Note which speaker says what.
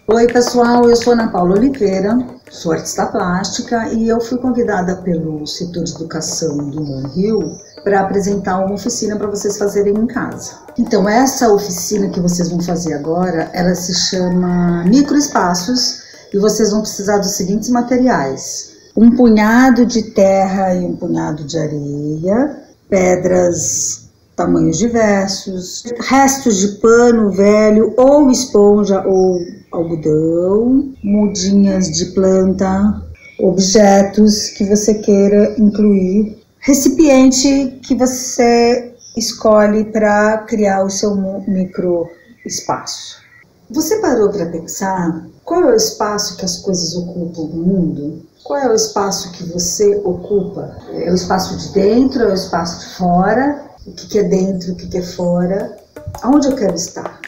Speaker 1: Oi pessoal, eu sou Ana Paula Oliveira, sou artista plástica e eu fui convidada pelo setor de educação do Rio para apresentar uma oficina para vocês fazerem em casa. Então essa oficina que vocês vão fazer agora, ela se chama Microespaços e vocês vão precisar dos seguintes materiais: um punhado de terra e um punhado de areia, pedras tamanhos diversos, restos de pano velho ou esponja ou algodão, mudinhas de planta, objetos que você queira incluir, recipiente que você escolhe para criar o seu micro espaço. Você parou para pensar qual é o espaço que as coisas ocupam no mundo? Qual é o espaço que você ocupa? É o espaço de dentro, é o espaço de fora? O que é dentro, o que é fora? Aonde eu quero estar?